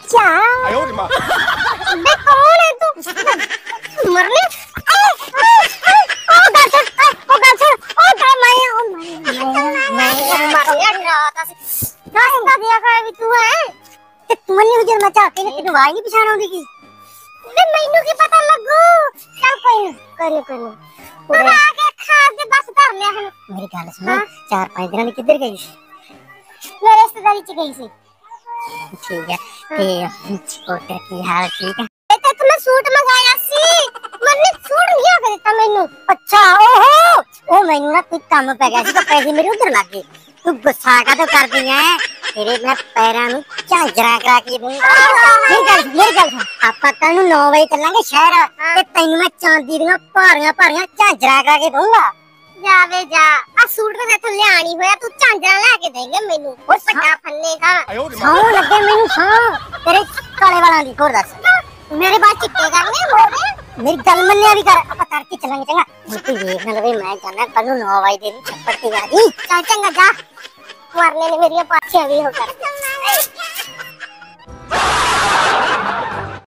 अच्छा बे कौन है तू मरने तू है मनी हुजर मचा के तेन आवाज नहीं पछाण आउंदी की मैनू की पता लगू चल कोई करियो आके खा के बस धर लिया हन मेरी गल सुन 4-5 दिन किधर गई मेरे रिश्तेदारी च गई सी ठीक है ते छोटे की हाल ठीक है ते तुम्हें सूट मंगाया सी मन्ने सूट नहीं आ देता मैनू अच्छा ओहो ओ मैनू ना कोई काम पै गया सी तो पैसे मेरे उधर लग गए तू गुस्सा का तो कर दी है तेरे मैं पैरां नु झांजरा करा के दूंगा मेरी गल आपा कल 9 बजे चलांगे शहर ते तैनू मैं चांदी दियां भारियां झांजरा करा के दूंगा जावे जा आ सूट ते इथों लियाणी होया तू झांजरा लेके देंगे मेनू और पट्टा फन्ने का सौ लगे मेनू सौ तेरे काले वाला दी होर दस मेरे बाल चिट्टे करने मोरे मेरी गल मन्निया भी कर आप तड़के चलेंगे चंगा मुझे देख ना लवे मैं जाना कल 9 बजे दिन छप्पड़ की गाड़ी चल चंगा जा मरने ने मेरी पाछे भी हो कर